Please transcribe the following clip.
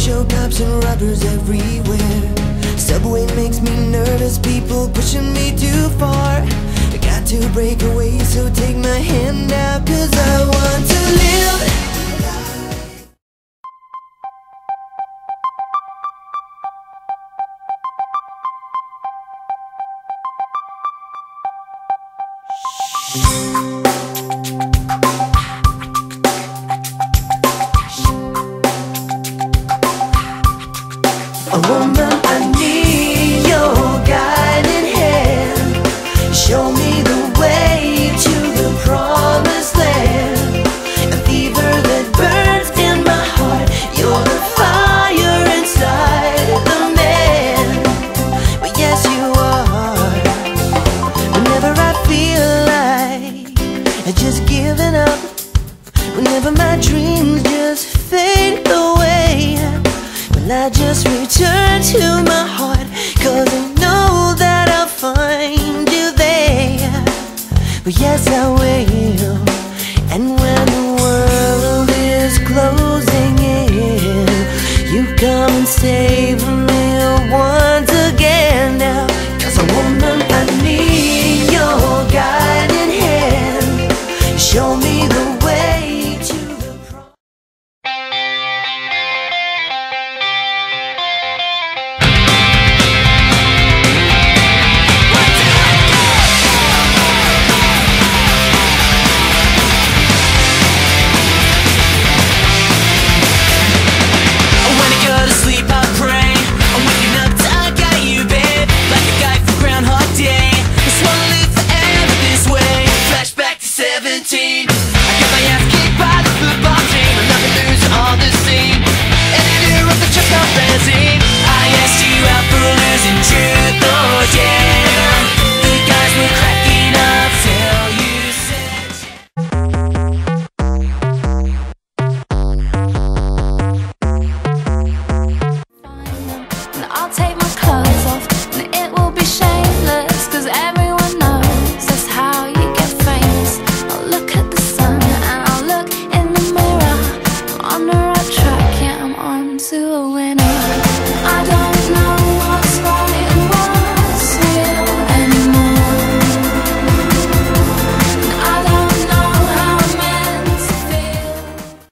show cops and robbers everywhere. Subway makes me nervous, people pushing me too far. I got to break away, so take my hand now, 'cause I want to live. A woman, I need your guiding hand. Show me the way to the promised land. A fever that burns in my heart. You're the fire inside the man. But yes, you are. Whenever I feel like I just giving up, whenever my dreams just fade away, well, I just return to my heart, 'cause I know that I'll find you there. But yes, I will. And when the world is closing in, you come and save me once again now. 'Cause a woman, I need your guiding hand. Show me the way to the promise. When I go to sleep, I pray. I'm waking up to I got you, babe. Like a guy from Groundhog Day. Just wanna live forever this way. Flashback to 17. I got my ass kicked by the football team. Another loser on the scene. Editor of the Just Not Fanzine. I asked you out for a losing truth or dare. The guys were cracking up till you said. And I'll take my clothes off, and it will be shameless, 'cause everyone knows that's how you get famous. I'll look at the sun and I'll look in the mirror. I'm on the right track, yeah, I'm on to a winner. I don't know